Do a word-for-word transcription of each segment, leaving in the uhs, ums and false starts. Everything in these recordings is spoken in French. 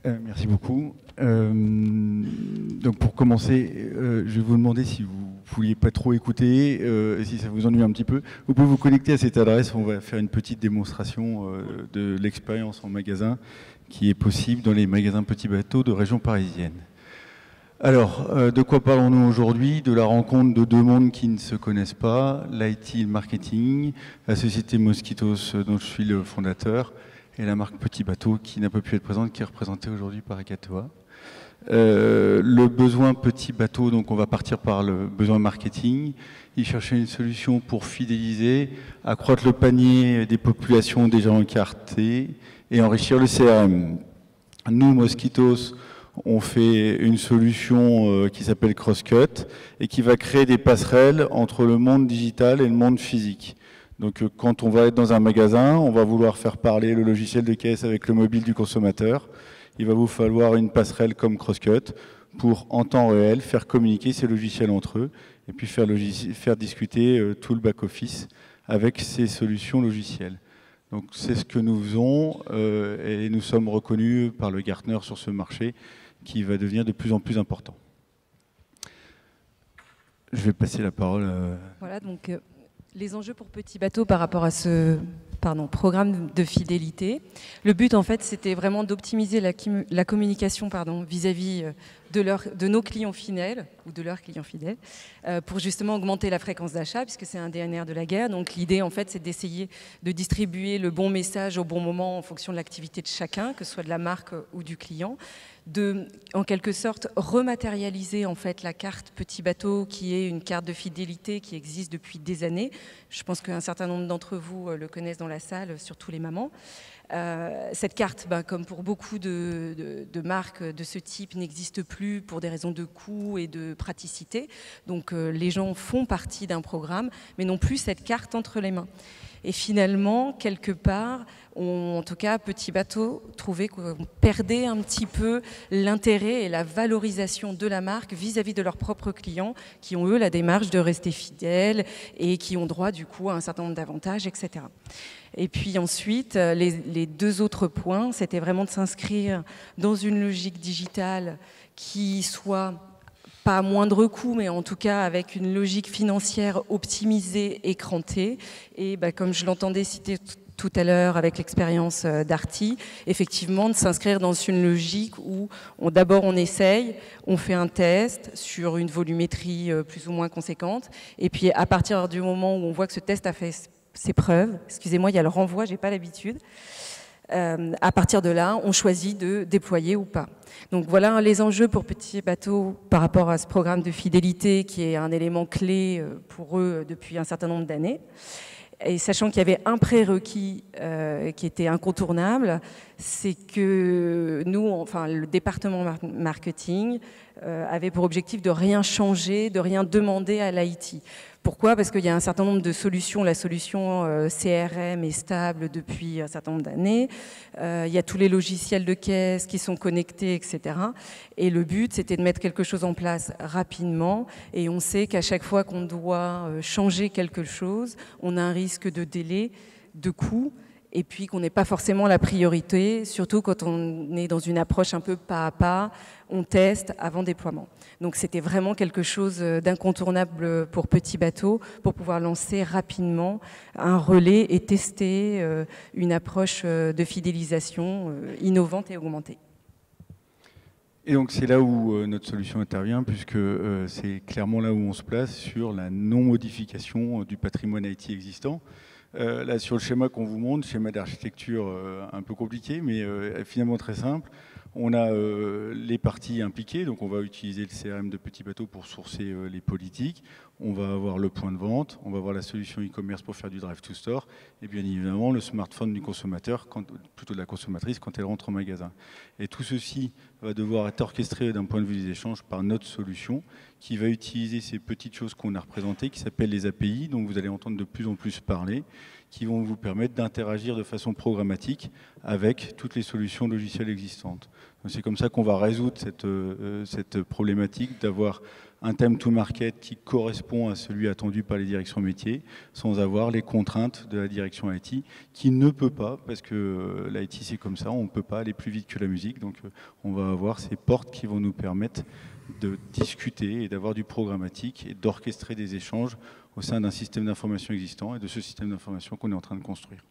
Euh, merci beaucoup. Euh, donc pour commencer, euh, je vais vous demander si vous ne vouliez pas trop écouter, euh, si ça vous ennuie un petit peu. Vous pouvez vous connecter à cette adresse, on va faire une petite démonstration euh, de l'expérience en magasin qui est possible dans les magasins petits bateaux de région parisienne. Alors, euh, de quoi parlons-nous aujourd'hui? De la rencontre de deux mondes qui ne se connaissent pas, l'I T et le marketing, la société Mosquitos dont je suis le fondateur, et la marque Petit Bateau qui n'a pas pu être présente, qui est représentée aujourd'hui par Ekatoa. Euh, le besoin Petit Bateau, donc on va partir par le besoin marketing. Il cherchait une solution pour fidéliser, accroître le panier des populations déjà encartées et enrichir le C R M. Nous, Mosquitos, on fait une solution euh, qui s'appelle Crosscut et qui va créer des passerelles entre le monde digital et le monde physique. Donc quand on va être dans un magasin, on va vouloir faire parler le logiciel de caisse avec le mobile du consommateur. Il va vous falloir une passerelle comme Crosscut pour, en temps réel, faire communiquer ces logiciels entre eux et puis faire, faire discuter euh, tout le back-office avec ces solutions logicielles. Donc c'est ce que nous faisons euh, et nous sommes reconnus par le Gartner sur ce marché qui va devenir de plus en plus important. Je vais passer la parole à... Voilà, donc... Euh... Les enjeux pour Petit Bateau par rapport à ce pardon, programme de fidélité. Le but, en fait, c'était vraiment d'optimiser la, la communication pardon, vis-à-vis de, leur, de nos clients fidèles, ou de leurs clients fidèles, euh, pour justement augmenter la fréquence d'achat, puisque c'est un D N R de la guerre. Donc l'idée, en fait, c'est d'essayer de distribuer le bon message au bon moment en fonction de l'activité de chacun, que ce soit de la marque ou du client, de, en quelque sorte, rematérialiser en fait la carte Petit Bateau, qui est une carte de fidélité qui existe depuis des années. Je pense qu'un certain nombre d'entre vous le connaissent dans la salle, surtout les mamans. Euh, cette carte, ben, comme pour beaucoup de, de, de marques de ce type, n'existe plus pour des raisons de coût et de praticité. Donc euh, les gens font partie d'un programme, mais n'ont plus cette carte entre les mains. Et finalement, quelque part, on, en tout cas, Petit Bateau trouvait qu'on perdait un petit peu l'intérêt et la valorisation de la marque vis-à-vis de leurs propres clients qui ont, eux, la démarche de rester fidèles et qui ont droit, du coup, à un certain nombre d'avantages, et cetera. Et puis ensuite, les, les deux autres points, c'était vraiment de s'inscrire dans une logique digitale qui soit pas à moindre coût, mais en tout cas avec une logique financière optimisée, écrantée. Et bah, comme je l'entendais citer tout à l'heure avec l'expérience d'Arty, effectivement de s'inscrire dans une logique où on, d'abord on essaye, on fait un test sur une volumétrie plus ou moins conséquente, et puis à partir du moment où on voit que ce test a fait ses preuves, excusez-moi, il y a le renvoi, j'ai pas l'habitude, Euh, à partir de là, on choisit de déployer ou pas. Donc voilà les enjeux pour Petit Bateau par rapport à ce programme de fidélité qui est un élément clé pour eux depuis un certain nombre d'années. Et sachant qu'il y avait un prérequis euh, qui était incontournable, c'est que nous, enfin le département marketing, euh, avait pour objectif de rien changer, de rien demander à l'I T. Pourquoi? Parce qu'il y a un certain nombre de solutions. La solution euh, C R M est stable depuis un certain nombre d'années. Euh, il y a tous les logiciels de caisse qui sont connectés, et cetera. Et le but, c'était de mettre quelque chose en place rapidement. Et on sait qu'à chaque fois qu'on doit euh, changer quelque chose, on a un risque de délai, de coût, et puis qu'on n'est pas forcément la priorité, surtout quand on est dans une approche un peu pas à pas, on teste avant déploiement. Donc c'était vraiment quelque chose d'incontournable pour Petit Bateau, pour pouvoir lancer rapidement un relais et tester une approche de fidélisation innovante et augmentée. Et donc c'est là où euh, notre solution intervient, puisque euh, c'est clairement là où on se place sur la non-modification du patrimoine I T existant. Euh, là, sur le schéma qu'on vous montre, schéma d'architecture euh, un peu compliqué, mais euh, finalement très simple. On a euh, les parties impliquées, donc on va utiliser le C R M de Petit Bateau pour sourcer euh, les politiques. On va avoir le point de vente, on va avoir la solution e-commerce pour faire du drive to store, et bien évidemment le smartphone du consommateur, quand, plutôt de la consommatrice, quand elle rentre au magasin. Et tout ceci va devoir être orchestré d'un point de vue des échanges par notre solution, qui va utiliser ces petites choses qu'on a représentées, qui s'appellent les A P I, dont vous allez entendre de plus en plus parler, qui vont vous permettre d'interagir de façon programmatique avec toutes les solutions logicielles existantes. C'est comme ça qu'on va résoudre cette, euh, cette problématique d'avoir un time to market qui correspond à celui attendu par les directions métiers, sans avoir les contraintes de la direction I T, qui ne peut pas, parce que l'I T c'est comme ça, on ne peut pas aller plus vite que la musique, donc on va avoir ces portes qui vont nous permettre de discuter et d'avoir du programmatique et d'orchestrer des échanges au sein d'un système d'information existant et de ce système d'information qu'on est en train de construire.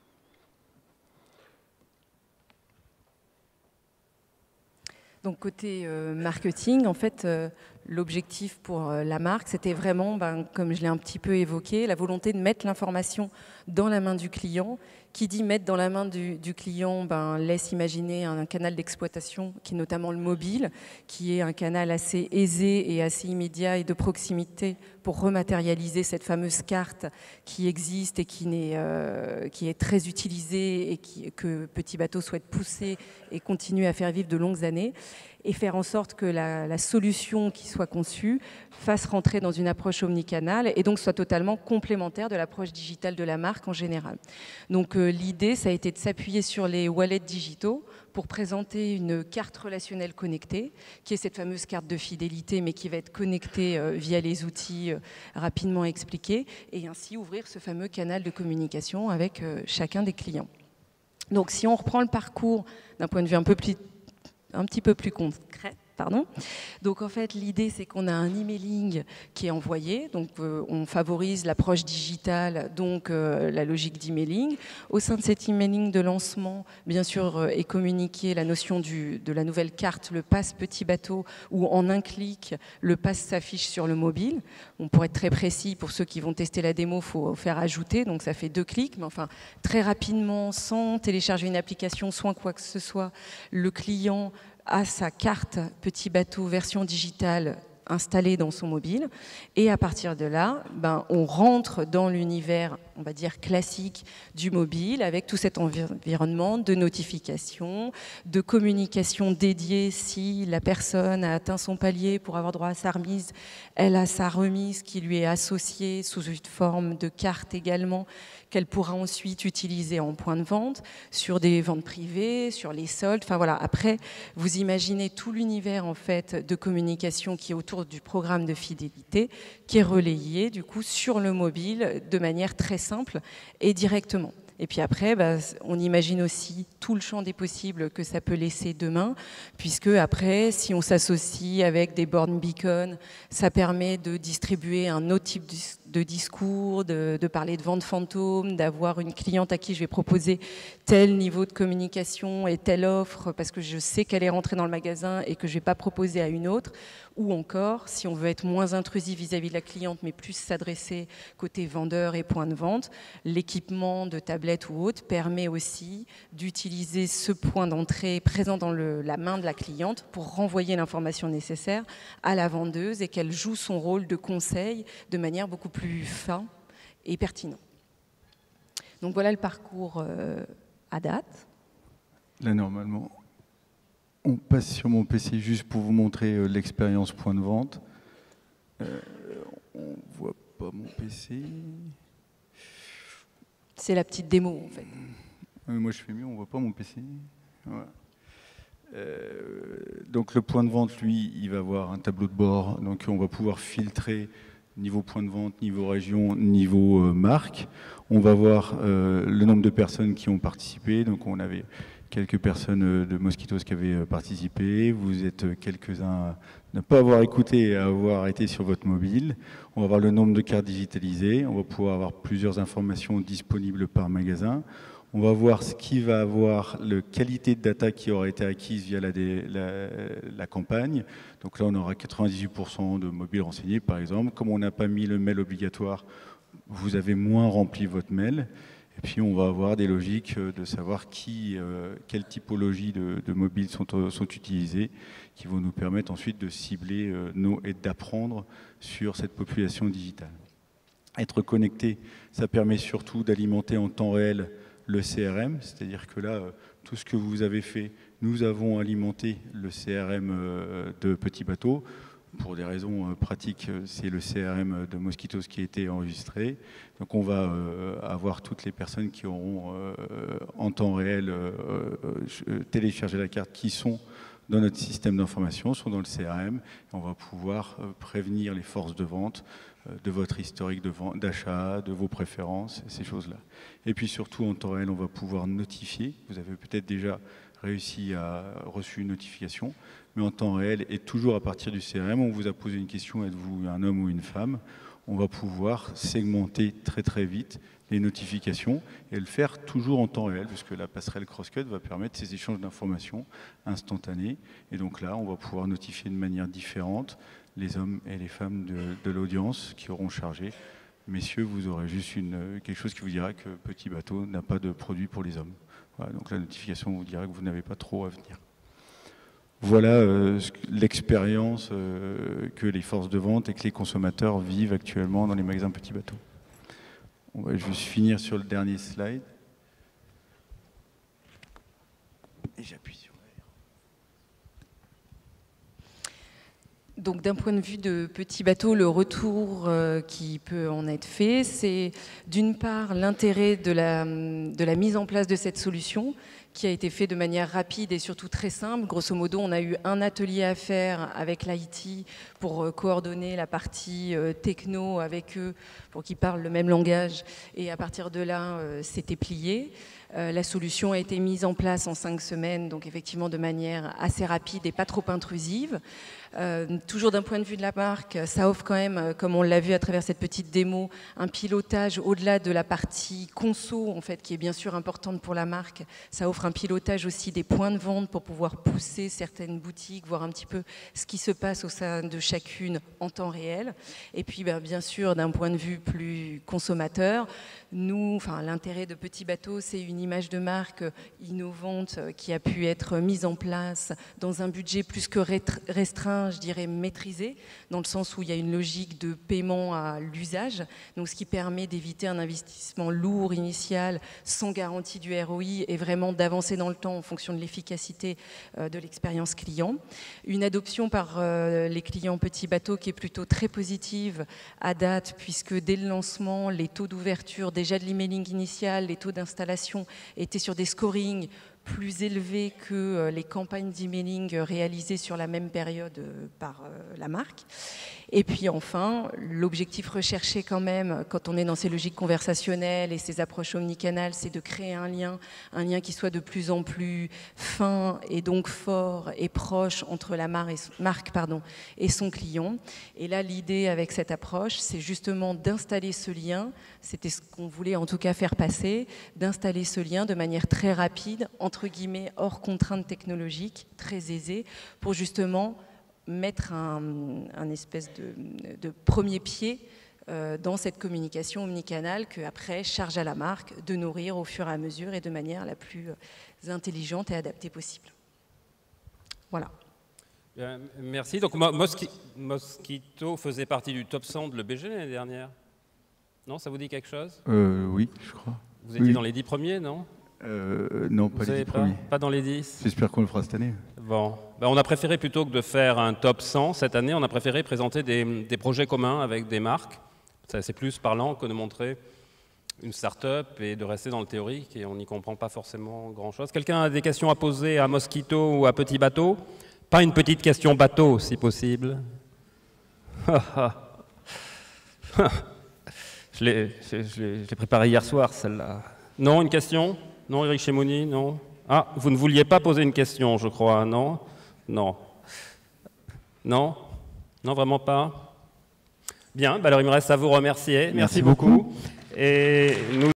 Donc côté euh, marketing, en fait, euh, l'objectif pour euh, la marque, c'était vraiment, ben, comme je l'ai un petit peu évoqué, la volonté de mettre l'information dans la main du client. Qui dit mettre dans la main du, du client, ben, laisse imaginer un, un canal d'exploitation qui est notamment le mobile, qui est un canal assez aisé et assez immédiat et de proximité pour rematérialiser cette fameuse carte qui existe et qui, n'est, euh, qui est très utilisée et qui, que Petit Bateau souhaite pousser et continuer à faire vivre de longues années, et faire en sorte que la, la solution qui soit conçue fasse rentrer dans une approche omnicanale et donc soit totalement complémentaire de l'approche digitale de la marque en général. Donc euh, l'idée, ça a été de s'appuyer sur les wallets digitaux pour présenter une carte relationnelle connectée, qui est cette fameuse carte de fidélité, mais qui va être connectée euh, via les outils euh, rapidement expliqués, et ainsi ouvrir ce fameux canal de communication avec euh, chacun des clients. Donc si on reprend le parcours d'un point de vue un peu plus un petit peu plus concret. Pardon. Donc en fait l'idée c'est qu'on a un emailing qui est envoyé, donc euh, on favorise l'approche digitale, donc euh, la logique d'emailing. Au sein de cet emailing de lancement, bien sûr euh, est communiquée la notion du, de la nouvelle carte, le pass Petit Bateau, où en un clic le pass s'affiche sur le mobile. On pourrait être très précis, pour ceux qui vont tester la démo, il faut faire ajouter, donc ça fait deux clics, mais enfin très rapidement, sans télécharger une application, soit quoi que ce soit, le client a sa carte Petit Bateau version digitale installée dans son mobile, et à partir de là, ben, on rentre dans l'univers, on va dire classique du mobile, avec tout cet environnement de notification, de communication dédiée. Si la personne a atteint son palier pour avoir droit à sa remise, elle a sa remise qui lui est associée sous une forme de carte également, qu'elle pourra ensuite utiliser en point de vente, sur des ventes privées, sur les soldes. Enfin voilà. Après, vous imaginez tout l'univers en fait de communication qui est autour du programme de fidélité, qui est relayé du coup sur le mobile de manière très simple et directement. Et puis après, bah, on imagine aussi tout le champ des possibles que ça peut laisser demain, puisque après, si on s'associe avec des bornes beacon, ça permet de distribuer un autre type de discours, de, de parler de vente fantôme, d'avoir une cliente à qui je vais proposer tel niveau de communication et telle offre, parce que je sais qu'elle est rentrée dans le magasin et que je ne vais pas proposer à une autre. Ou encore, si on veut être moins intrusif vis-à-vis de la cliente, mais plus s'adresser côté vendeur et point de vente, l'équipement de tablette ou autre permet aussi d'utiliser ce point d'entrée présent dans le, la main de la cliente pour renvoyer l'information nécessaire à la vendeuse et qu'elle joue son rôle de conseil de manière beaucoup plus fin et pertinent. Donc voilà le parcours euh, à date. Là, normalement, on passe sur mon P C juste pour vous montrer euh, l'expérience point de vente. Euh, on ne voit pas mon P C. C'est la petite démo, en fait. Euh, moi, je fais mieux, on ne voit pas mon P C. Voilà. Euh, donc, le point de vente, lui, il va avoir un tableau de bord. Donc, on va pouvoir filtrer niveau point de vente, niveau région, niveau euh, marque. On va voir euh, le nombre de personnes qui ont participé. Donc, on avait quelques personnes de Mosquitos qui avaient participé. Vous êtes quelques-uns à ne pas avoir écouté et à avoir été sur votre mobile. On va voir le nombre de cartes digitalisées. On va pouvoir avoir plusieurs informations disponibles par magasin. On va voir ce qui va avoir la qualité de data qui aura été acquise via la, la, la campagne. Donc là, on aura quatre-vingt-dix-huit pour cent de mobiles renseignés, par exemple. Comme on n'a pas mis le mail obligatoire, vous avez moins rempli votre mail. Et puis, on va avoir des logiques de savoir qui, euh, quelle typologie de, de mobiles sont, sont utilisés, qui vont nous permettre ensuite de cibler euh, nos, et d'apprendre sur cette population digitale. Être connecté, ça permet surtout d'alimenter en temps réel le C R M, c'est-à-dire que là, euh, tout ce que vous avez fait, nous avons alimenté le C R M euh, de Petit Bateau. pour des raisons euh, pratiques, c'est le C R M de Mosquitos qui a été enregistré. Donc on va euh, avoir toutes les personnes qui auront euh, en temps réel euh, euh, téléchargé la carte, qui sont dans notre système d'information, sont dans le C R M. Et on va pouvoir euh, prévenir les forces de vente euh, de votre historique d'achat, de, de vos préférences, ces choses-là. Et puis surtout, en temps réel, on va pouvoir notifier. Vous avez peut-être déjà réussi à reçu une notification, mais en temps réel et toujours à partir du C R M, on vous a posé une question, êtes-vous un homme ou une femme? On va pouvoir segmenter très très vite les notifications et le faire toujours en temps réel, puisque la passerelle Crosscut va permettre ces échanges d'informations instantanés. Et donc là, on va pouvoir notifier de manière différente les hommes et les femmes de, de l'audience qui auront chargé. Messieurs, vous aurez juste une, quelque chose qui vous dira que Petit Bateau n'a pas de produit pour les hommes. Voilà, donc la notification vous dira que vous n'avez pas trop à venir. Voilà euh, l'expérience euh, que les forces de vente et que les consommateurs vivent actuellement dans les magasins Petit Bateau. On va juste finir sur le dernier slide. Et j'appuie sur R. Donc d'un point de vue de Petit Bateau, le retour euh, qui peut en être fait, c'est d'une part l'intérêt de la, de la mise en place de cette solution qui a été fait de manière rapide et surtout très simple. Grosso modo, on a eu un atelier à faire avec l'I T pour euh, coordonner la partie euh, techno avec eux, pour qu'ils parlent le même langage. Et à partir de là, euh, c'était plié. Euh, la solution a été mise en place en cinq semaines, donc effectivement de manière assez rapide et pas trop intrusive. Euh, toujours d'un point de vue de la marque, ça offre quand même, comme on l'a vu à travers cette petite démo, un pilotage au-delà de la partie conso, en fait, qui est bien sûr importante pour la marque. Ça offre un pilotage aussi des points de vente pour pouvoir pousser certaines boutiques, voir un petit peu ce qui se passe au sein de chacune en temps réel. Et puis, ben, bien sûr, d'un point de vue plus consommateur, nous, enfin, l'intérêt de Petit Bateau, c'est une image de marque innovante qui a pu être mise en place dans un budget plus que restreint, je dirais maîtrisé, dans le sens où il y a une logique de paiement à l'usage, donc ce qui permet d'éviter un investissement lourd initial sans garantie du R O I et vraiment d'avancer dans le temps en fonction de l'efficacité de l'expérience client. Une adoption par les clients Petit Bateau qui est plutôt très positive à date, puisque dès le lancement, les taux d'ouverture déjà de l'emailing initial, les taux d'installation étaient sur des scorings plus élevés que les campagnes d'emailing réalisées sur la même période par la marque. Et puis enfin, l'objectif recherché quand même, quand on est dans ces logiques conversationnelles et ces approches omnicanales, c'est de créer un lien, un lien qui soit de plus en plus fin et donc fort et proche entre la marque pardon, et son client. Et là, l'idée avec cette approche, c'est justement d'installer ce lien, c'était ce qu'on voulait en tout cas faire passer, d'installer ce lien de manière très rapide, entre guillemets, hors contrainte technologique, très aisée, pour justement mettre un, un espèce de, de premier pied euh, dans cette communication omnicanale que après charge à la marque de nourrir au fur et à mesure et de manière la plus intelligente et adaptée possible. Voilà. Bien, merci. Donc Mosqui Mosquito faisait partie du top cent de l'E B G l'année dernière. Non, ça vous dit quelque chose? euh, Oui, je crois. Vous étiez oui. dans les dix premiers, non? Euh, non, pas Vous les dix pas, premiers. Pas dans les dix? J'espère qu'on le fera cette année. Bon. Ben, on a préféré, plutôt que de faire un top cent cette année, on a préféré présenter des, des projets communs avec des marques. C'est plus parlant que de montrer une start-up et de rester dans le théorique, et on n'y comprend pas forcément grand-chose. Quelqu'un a des questions à poser à Mosquito ou à Petit Bateau? Pas une petite question bateau, si possible. Je l'ai préparée hier soir, celle-là. Non, une question? Non, Eric Chemouni, non? Ah, vous ne vouliez pas poser une question, je crois, non? Non. Non? Non, vraiment pas? Bien, bah alors il me reste à vous remercier. Merci, Merci beaucoup. beaucoup. Et nous